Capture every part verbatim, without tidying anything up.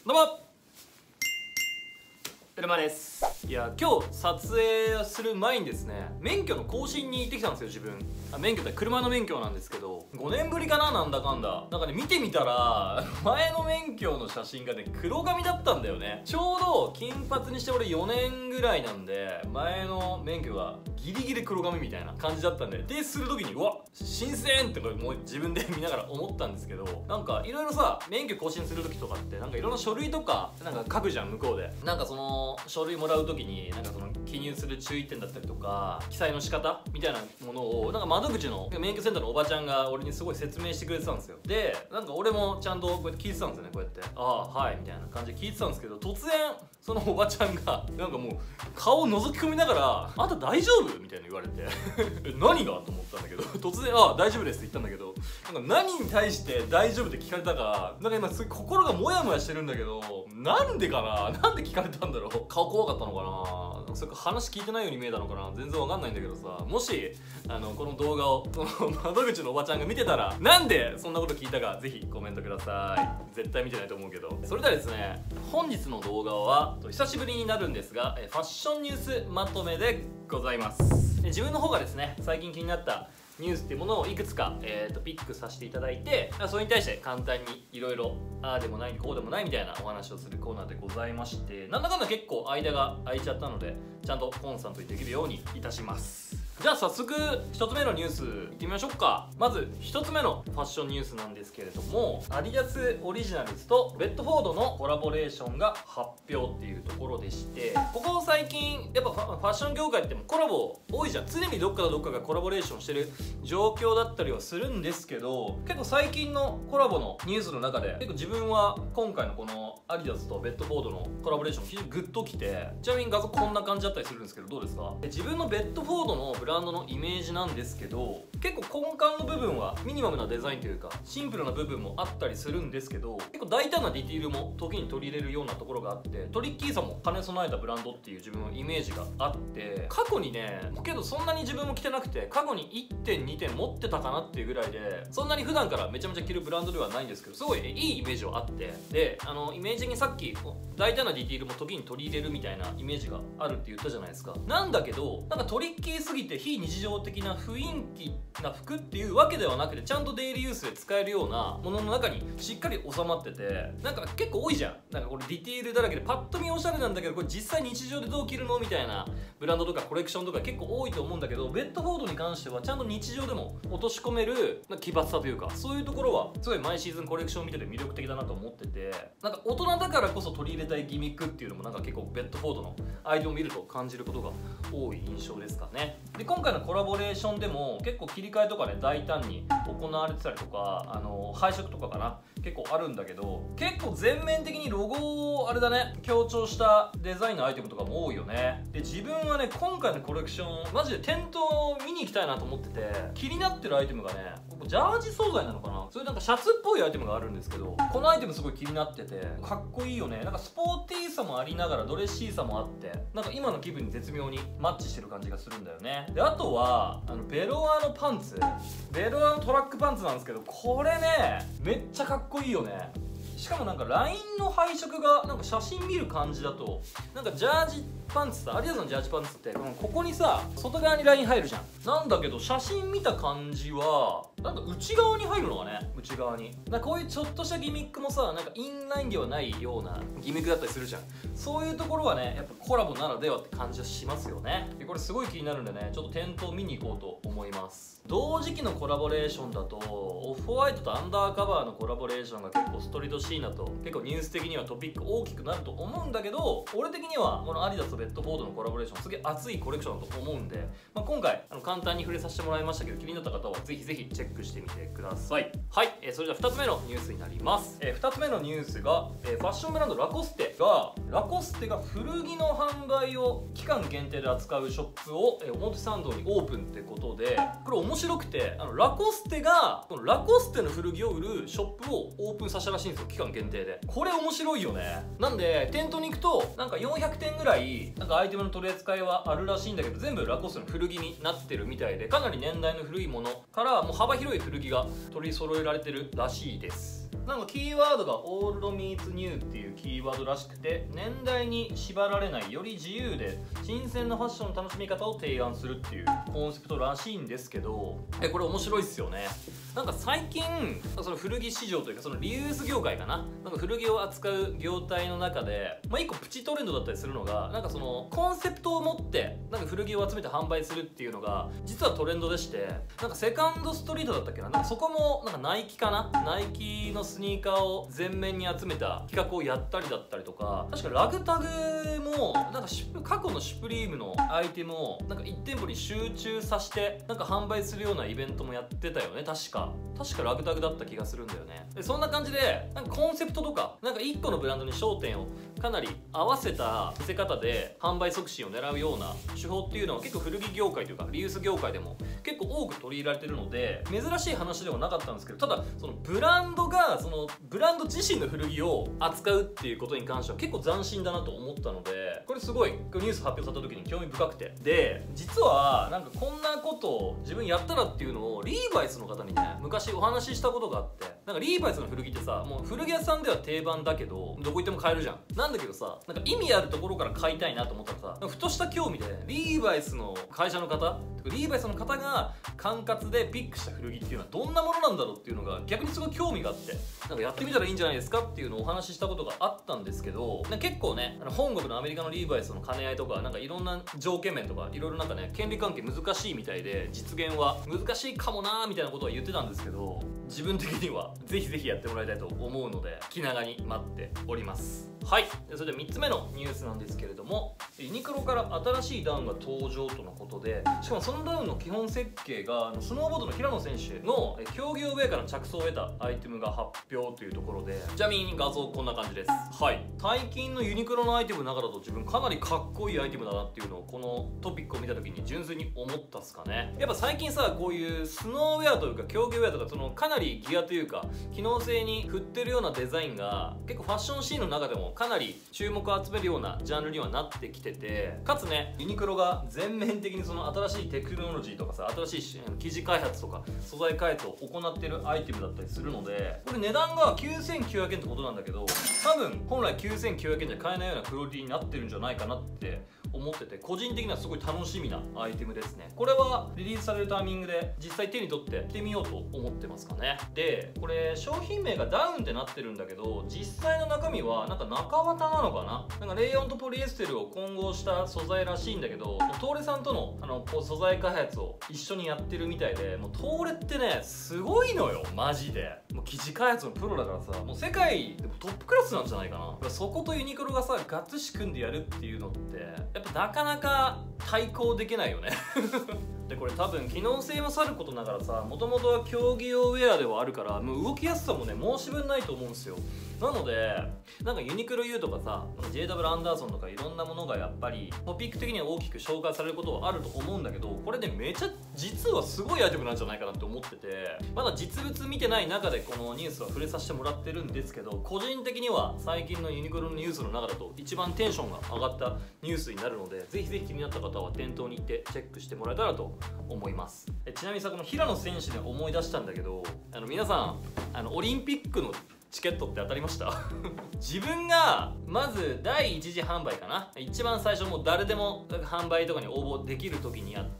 どうもうるまです。いや今日撮影する前にですね、免許の更新に行ってきたんですよ。自分あ免許って車の免許なんですけど、ごねんぶりかな、なんだかんだなんかね、見てみたら前の免許の写真がね黒髪だったんだよね。ちょうど金髪にして俺よねんぐらいなんで、前の免許がギリギリ黒髪みたいな感じだったんで、でする時にうわ新鮮ってこれもう自分で見ながら思ったんですけど、なんかいろいろさ、免許更新する時とかってなんかいろんな書類とかなんか書くじゃん、向こうで。なんかその書類もらう時になんかその記入する注意点だったりとか記載の仕方みたいなものをなんか窓口の免許センターのおばちゃんが俺にすごい説明してくれてたんですよ。でなんか俺もちゃんとこうやって聞いてたんですよね。こうやって「ああはい」みたいな感じで聞いてたんですけど、突然そのおばちゃんがなんかもう顔を覗き込みながら「あんた大丈夫?」みたいな言われてえ何がと思ったんだけど、突然「ああ大丈夫です」って言ったんだけど、なんか何に対して大丈夫って聞かれたかなんか今すごい心がモヤモヤしてるんだけど、なんでかな、なんで聞かれたんだろう。顔怖かったのかな、なんかそれか話聞いてないように見えたのかな、全然わかんないんだけどさ、もしあのこの動画をその窓口のおばちゃんが見てたらなんでそんなこと聞いたかぜひコメントください。絶対見てないと思うけど。それではですね、本日の動画は久しぶりになるんですが、ファッションニュースまとめでございます。自分の方がですね、最近気になったニュースっていうものをいくつか、えー、とピックさせていただいて、それに対して簡単にいろいろああでもないこうでもないみたいなお話をするコーナーでございまして、なんだかんだ結構間が空いちゃったのでちゃんとコンスタントにできるようにいたします。じゃあ早速ひとつめのニュースいってみましょうか。まずひとつめのファッションニュースなんですけれども、アディダスオリジナルズとベッドフォードのコラボレーションが発表っていうところでして、ここ最近やっぱファッション業界ってもコラボ多いじゃん。常にどっかとどっかがコラボレーションしてる状況だったりはするんですけど、結構最近のコラボのニュースの中で結構自分は今回のこのアディダスとベッドフォードのコラボレーション非常にグッときて、ちなみに画像こんな感じだったりするんですけどどうですか。自分のベッドフォードのブランドのイメージなんですけど、結構根幹の部分はミニマムなデザインというかシンプルな部分もあったりするんですけど、結構大胆なディティールも時に取り入れるようなところがあって、トリッキーさも兼ね備えたブランドっていう自分のイメージがあって、過去にねけどそんなに自分も着てなくて、過去にいってんにてん持ってたかなっていうぐらいで、そんなに普段からめちゃめちゃ着るブランドではないんですけど、すごいいいイメージはあって、であのイメージにさっき大胆なディティールも時に取り入れるみたいなイメージがあるって言ったじゃないですか。なんだけどなんかトリッキーすぎて非日常的な雰囲気な服っていうわけではなくて、ちゃんとデイリーユースで使えるようなものの中にしっかり収まってて、なんか結構多いじゃん。なんかこれディティールだらけでパッと見おしゃれなんだけど、これ実際日常でどう着るのみたいなブランドとかコレクションとか結構多いと思うんだけど、ベッドフォードに関してはちゃんと日常でも落とし込める奇抜さというか、そういうところはすごい毎シーズンコレクションを見てて魅力的だなと思ってて、なんか大人だからこそ取り入れたいギミックっていうのもなんか結構ベッドフォードのアイデアを見ると感じることが多い印象ですかね。で今回のコラボレーションでも結構切り替えとかね大胆に行われてたりとか、あの配色とかかな結構あるんだけど、結構全面的にロゴをあれだね強調したデザインのアイテムとかも多いよね。で自分はね今回のコレクションマジで店頭見に行きたいなと思ってて、気になってるアイテムがねジャージ素材なのかな、それなんかシャツっぽいアイテムがあるんですけど、このアイテムすごい気になっててかっこいいよね。なんかスポーティーさもありながらドレッシーさもあって、なんか今の気分に絶妙にマッチしてる感じがするんだよね。であとはあのベロアのパンツ、ベロアのトラックパンツなんですけど、これねめっちゃかっこいいよね。しかもなんかラインの配色がなんか写真見る感じだとなんかジャージパンツさ、アディダスのジャージパンツってここにさ外側にライン入るじゃん。なんだけど写真見た感じはなんか内側に入るのがね、内側になんかこういうちょっとしたギミックもさ、なんかインラインではないようなギミックだったりするじゃん。そういうところはねやっぱコラボならではって感じはしますよね。でこれすごい気になるんでね、ちょっと店頭見に行こうと思います。同時期のコラボレーションだとオフホワイトとアンダーカバーのコラボレーションが結構ストリートシーナと結構ニュース的にはトピック大きくなると思うんだけど、俺的にはこのアディダスとベッドフォードのコラボレーションすげえ熱いコレクションだと思うんで、まあ、今回あの簡単に触れさせてもらいましたけど、気になった方はぜひぜひチェックしてみてください。はい、えー、それではふたつめのニュースになります。えー、ふたつめのニュースが、えー、ファッションブランドラコステがラコステが古着の販売を期間限定で扱うショップを、えー、表参道にオープンってことで、これ面白くて、あのラコステがこのラコステの古着を売るショップをオープンさせたらしいんですよ、期間限定で。これ面白いよね。なんで店頭に行くとなんかよんひゃくてんぐらいなんかアイテムの取り扱いはあるらしいんだけど、全部ラコステの古着になってるみたいで、かなり年代の古いものからもう幅広い古着が取り揃えられてるらしいです。 なんかキーワードがオールドミーツニューっていうキーワードらしくて、年代に縛られないより自由で新鮮なファッションの楽しみ方を提案するっていうコンセプトらしいんですけど、えこれ面白いっすよね。なんか最近その古着市場というかそのリユース業界かな、なんか古着を扱う業態の中で、まあ、一個プチトレンドだったりするのが、なんかそのコンセプトを持ってなんか古着を集めて販売するっていうのが実はトレンドでして、なんかセカンドストリートだったっけな、なんかそこもなんかナイキかな、ナイキのスニーカーを全面に集めた企画をやったりだったりとか、確かラグタグもなんかシュ過去のシュプリームのアイテムをなんかいち店舗に集中させてなんか販売するようなイベントもやってたよね。確か確かラグタグだった気がするんだよね。でそんな感じでなんかコンセプトとかなんかいっこのブランドに焦点をかなり合わせた見せ方で販売促進を狙うような手法っていうのは結構古着業界というかリユース業界でも結構多く取り入れられてるので、珍しい話ではなかったんですけど、ただそのブランドがそのブランド自身の古着を扱うっていうことに関しては結構斬新だなと思ったので、これすごいニュース発表された時に興味深くて、で実はなんかこんなことを自分やったらっていうのをリーバイスの方にね昔お話ししたことがあって、なんかリーバイスの古着ってさ、もう古着屋さんでは定番だけどどこ行っても買えるじゃん。なんだけどさ、なんか意味あるところから買いたいなと思ったらさ、ふとした興味でリーバイスの会社の方、リーバイスの方が管轄でピックした古着っていうのはどんなものなんだろうっていうのが逆にすごい興味があって、なんかやってみたらいいんじゃないですかっていうのをお話ししたことがあったんですけど、なんか結構ねあの本国のアメリカのリーバイスの兼ね合いとかなんかいろんな条件面とかいろいろなんかね権利関係難しいみたいで、実現は難しいかもなーみたいなことは言ってたんですけど、自分的にはぜひぜひやってもらいたいと思うので気長に待っております。はい、それでみっつめのニュースなんですけれども、ユニクロから新しいダウンが登場とのことで、しかもそのダウンの基本設計がスノーボードの平野選手の競技用ウェアから着想を得たアイテムが発表というところで、ちなみに画像こんな感じです。はい、最近のユニクロのアイテムの中だと自分かなりかっこいいアイテムだなっていうのをこのトピックを見た時に純粋に思ったっすかね。やっぱ最近さ、こういうスノーウェアというか競技ウェアとかそのかなりギアというか機能性に振ってるようなデザインが結構ファッションシーンの中でもかなり注目を集めるようなジャンルにはなってきてて、かつねユニクロが全面的にその新しいテクノロジーとかさ、新しい生地開発とか素材開発を行ってるアイテムだったりするので、これ値段がきゅうせんきゅうひゃくえんってことなんだけど、多分本来きゅうせんきゅうひゃくえんじゃ買えないようなクオリティになってるんじゃないかなって思ってて、個人的にはすごい楽しみなアイテムですね。これはリリースされるタイミングで実際手に取って着てみようと思ってますかね。でこれ商品名がダウンってなってるんだけど、実際の中身はなんか中綿なのかな、なんかレイヨンとポリエステルを混合した素材らしいんだけど、トーレさんとのあの素材開発を一緒にやってるみたいで、もうトーレってねすごいのよマジで。もう生地開発のプロだからさ、もう世界でもトップクラスなんじゃないかな。そことユニクロがさガッツし組んでやるっていうのってやっぱなかなか対抗できないよねでこれ多分機能性もさることながらさ、もともとは競技用ウェアではあるから、もう動きやすさもね申し分ないと思うんですよ。なのでなんかユニクロ U とかさ ジェイダブリュー アンダーソンとかいろんなものがやっぱりトピック的には大きく紹介されることはあると思うんだけど、これねめちゃ実はすごいアイテムなんじゃないかなって思ってて、まだ実物見てない中でこのニュースは触れさせてもらってるんですけど、個人的には最近のユニクロのニュースの中だと一番テンションが上がったニュースになるので、ぜひぜひ気になった方は店頭に行ってチェックしてもらえたらと思います。えちなみにさ、この平野選手で思い出したんだけど、あの皆さんあのオリンピックのチケットって当たりました自分がまず第一次販売かな、一番最初もう誰でも販売とかに応募できる時にやって、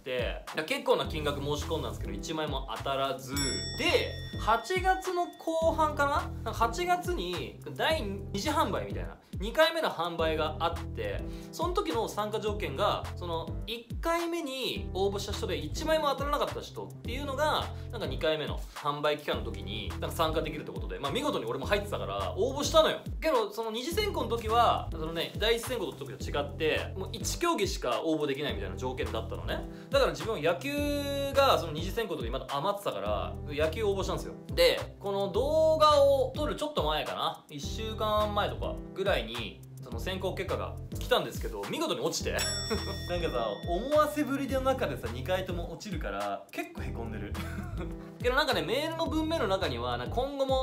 結構な金額申し込んだんですけどいちまいも当たらずで、はちがつの後半かな、はちがつにだいに次販売みたいなにかいめの販売があって、その時の参加条件がそのいっかいめに応募した人でいちまいも当たらなかった人っていうのがなんかにかいめの販売期間の時になんか参加できるってことで、まあ見事に俺も入ってたから応募したのよ。けどその二次選考の時はそのね第一選考の時と違ってもういち競技しか応募できないみたいな条件だったのね。だから自分は野球がその二次選考の時にまだ余ってたから野球応募したんですよ。でこの動画を撮るちょっと前かな、いっしゅうかんまえとかぐらいにその選考結果が来たんですけど、見事に落ちてなんかさ思わせぶりの中でさにかいとも落ちるから結構へこんでるけどなんかねメールの文面の中にはなんか今後も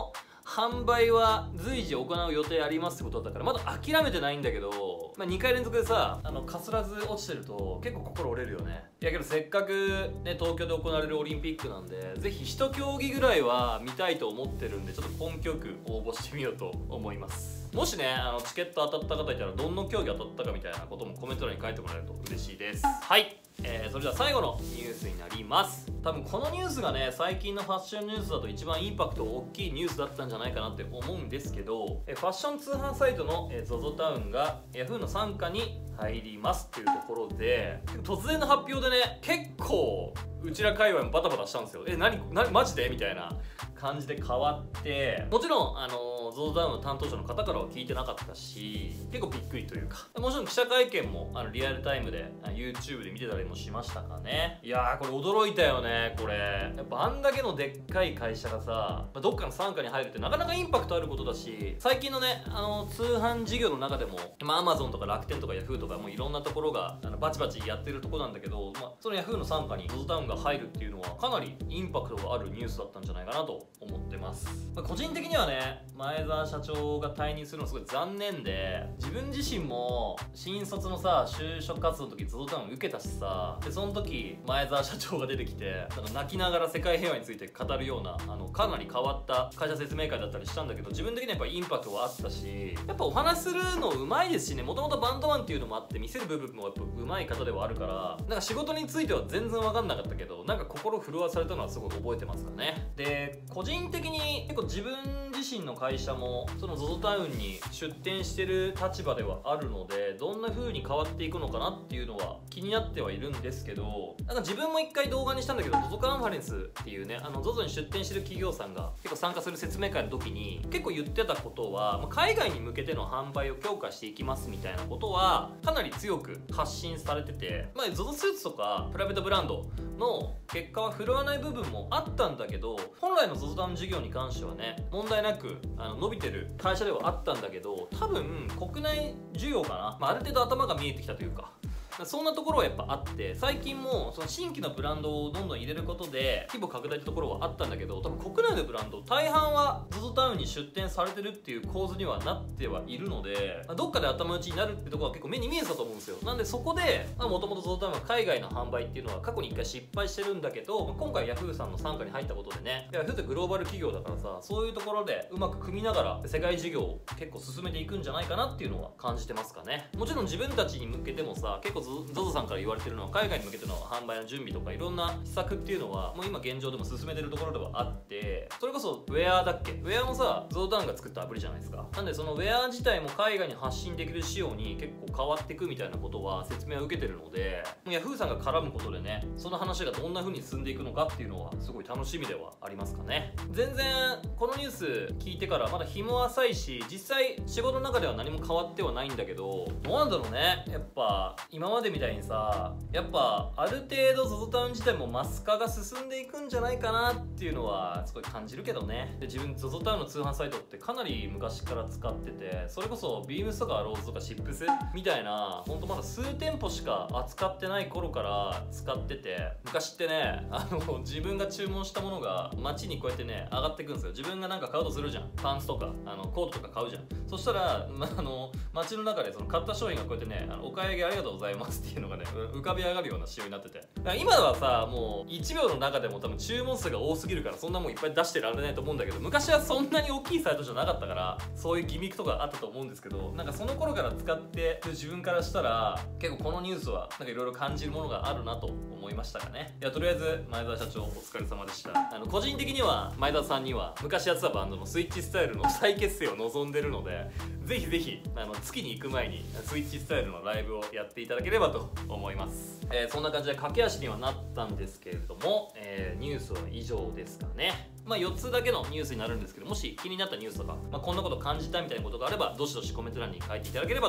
販売は随時行う予定ありますってことだったからまだ諦めてないんだけど、まあ、にかい連続でさあのかすらず落ちてると結構心折れるよね。いやけどせっかくね東京で行われるオリンピックなんでぜひ一競技ぐらいは見たいと思ってるんでちょっと根気よく応募してみようと思います。もしねあのチケット当たった方いたらどんな競技当たったかみたいなこともコメント欄に書いてもらえると嬉しいです。はい、えー、それでは最後のニュースになります。多分このニュースがね最近のファッションニュースだと一番インパクト大きいニュースだったんじゃないかなって思うんですけど、えファッション通販サイトの、えー、ゾゾ タウンが ヤフー の傘下に入りますっていうところで突然の発表でね結構うちら界隈もバタバタしたんですよ。え何何マジでみたいな感じで変わって、もちろんあの ゾゾ タウンの担当者の方からは聞いてなかったし結構びっくりというか、もちろん記者会見もあのリアルタイムで YouTube で見てたりもしましたかね。いやーこれ驚いたよね。これやっぱあんだけのでっかい会社がさどっかの傘下に入るってなかなかインパクトあることだし、最近のねあの通販事業の中でも、まあ、Amazon とか楽天とか ヤフー とかもういろんなところがあのバチバチやってるところなんだけど、まあ、その ヤフー の傘下に ゾゾ タウンが入るっていうのはかなりインパクトがあるニュースだったんじゃないかなと思ってます。まあ、個人的にはね前澤社長が退任するのすごい残念で、自分自身も新卒のさ就職活動の時 ゾゾ タウン受けたしさ、でその時前澤社長が出てきてなんか泣きながら世界平和について語るようなあのかなり変わった会社説明会だったりしたんだけど、自分的にはやっぱインパクトはあったし、やっぱお話しするのうまいですしね、もともとバンドマンっていうのもあって見せる部分もやっぱうまい方ではあるから、なんか仕事については全然分かんなかったけどなんか心震わされたのはすごい覚えてますかね。で個人的に結構自分自身の会社もその ゾゾ タウンに出店してる立場ではあるので、どんな風に変わっていくのかなっていうのは気になってはいるんですけど、なんか自分も一回動画にしたんだけど ゾゾ カンファレンスっていうねあの ゾゾ に出店してる企業さんが結構参加する説明会の時に結構言ってたことは、まあ、海外に向けての販売を強化していきますみたいなことはかなり強く発信されてて、まあ、ゾゾ スーツとかプライベートブランドの結果は振るわない部分もあったんだけど、本来の ゾゾ タウン事業に関してはね問題なくあの伸びてる会社ではあったんだけど、多分国内需要かな、まあ、ある程度頭が見えてきたというかそんなところはやっぱあって、最近もその新規のブランドをどんどん入れることで規模拡大ってところはあったんだけど、多分国内のブランド大半は ゾゾ タウンに出店されてるっていう構図にはなってはいるので、どっかで頭打ちになるってところは結構目に見えてたと思うんですよ。なんでそこでもともと ゾゾ タウンは海外の販売っていうのは過去にいっかい失敗してるんだけど、今回 ヤフー さんの傘下に入ったことでね、ヤフーってグローバル企業だからさ、そういうところでうまく組みながら世界事業を結構進めていくんじゃないかなっていうのは感じてますかね。もちろん自分たちに向けてもさ結構 ゾゾ さんから言われてるのは海外に向けての販売の準備とかいろんな施策っていうのはもう今現状でも進めてるところではあって、それこそウェアだっけ、ウェアもさ ゾゾ タウンが作ったアプリじゃないですか。なんでそのウェア自体も海外に発信できる仕様に結構変わっていくみたいなことは説明を受けてるので、ヤフーさんが絡むことでねその話がどんな風に進んでいくのかっていうのはすごい楽しみではありますかね。全然このニュース聞いてからまだ日も浅いし、実際仕事の中では何も変わってはないんだけど、どうなんだろうね。やっぱ今までみたいにさやっぱある程度 ゾゾ タウン自体もマス化が進んでいくんじゃないかなっていうのはすごい感じるけどね。で自分 ゾゾ タウンの通販サイトってかなり昔から使ってて、それこそビームスとかローズとかシップスみたいなほんとまだ数店舗しか扱ってない頃から使ってて、昔ってねあの自分が注文したものが街にこうやってね上がってくんですよ。自分がなんか買うとするじゃん、パンツとかあのコートとか買うじゃん。そしたら、ま、あの街の中でその買った商品がこうやってねあのお買い上げありがとうございますっていうのがね浮かび上がるような仕様になってて、だから今はさもういちびょうの中でも多分注文数が多すぎるからそんなもんいっぱい出してられないと思うんだけど、昔はそんなに大きいサイトじゃなかったからそういうギミックとかあったと思うんですけど、なんかその頃から使ってる自分からしたら結構このニュースはなんかいろいろ感じるものがあるなと思いましたかね。いやとりあえず前澤社長お疲れ様でした。あの個人的には前澤さんには昔やってたバンドのスイッチスタイルの再結成を望んでるので、ぜひぜひあの月に行く前にスイッチスタイルのライブをやっていただければと思います。えー、そんな感じで駆け足にはなったんですけれども、えー、ニュースは以上ですかね。まあよっつだけのニュースになるんですけど、もし気になったニュースとか、まあ、こんなこと感じたみたいなことがあればどしどしコメント欄に書いていただければと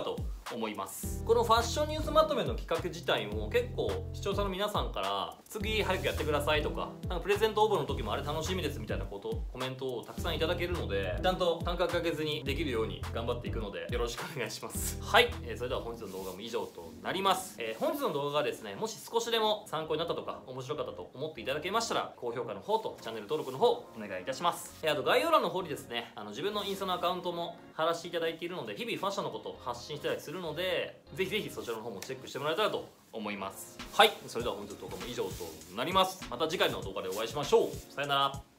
思います。このファッションニュースまとめの企画自体も結構視聴者の皆さんから次早くやってくださいとか、なんかプレゼント応募の時もあれ楽しみですみたいなことコメントをたくさんいただけるので、ちゃんと間隔かけずにできるように頑張っていくのでよろしくお願いします。はい、えー、それでは本日の動画も以上となります。えー、本日の動画がですね、もし少しでも参考になったとか面白かったと思っていただけましたら、高評価の方とチャンネル登録の方お願いいたします。えー、あと概要欄の方にですね、あの自分のインスタのアカウントも貼らせていただいているので、日々ファッションのことを発信してたりするので、ぜひぜひそちらの方もチェックしてもらえたらと思います。はい、それでは本日の動画も以上となります。また次回の動画でお会いしましょう。さよなら。